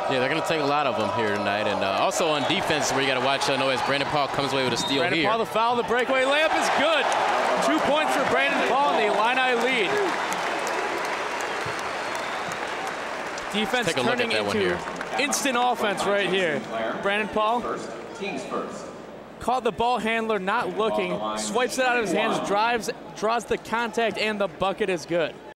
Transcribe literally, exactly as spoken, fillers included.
Yeah, they're going to take a lot of them here tonight. And uh, also on defense, where you got to watch, I know as Brandon Paul comes away with a steal Brandon here. Paul, the foul, the breakaway layup is good. Two points for Brandon Paul, and the Illini lead. Defense Take a look turning at that one into here. instant offense right here. Brandon Paul caught the ball handler not looking, swipes it out of his hands, drives, draws the contact, and the bucket is good.